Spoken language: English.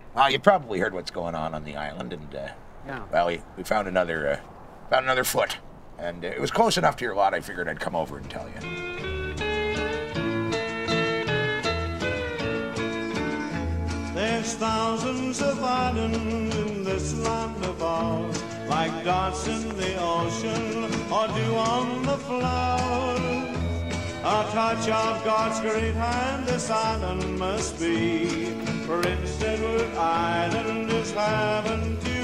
You probably heard what's going on the island, and Yeah. well, we found another foot, and it was close enough to your lot. I figured I'd come over and tell you. There's thousands of islands in this land of ours, like dots in the ocean or dew on the flowers. A touch of God's great hand this island must be, for Prince Edward Island is heaven to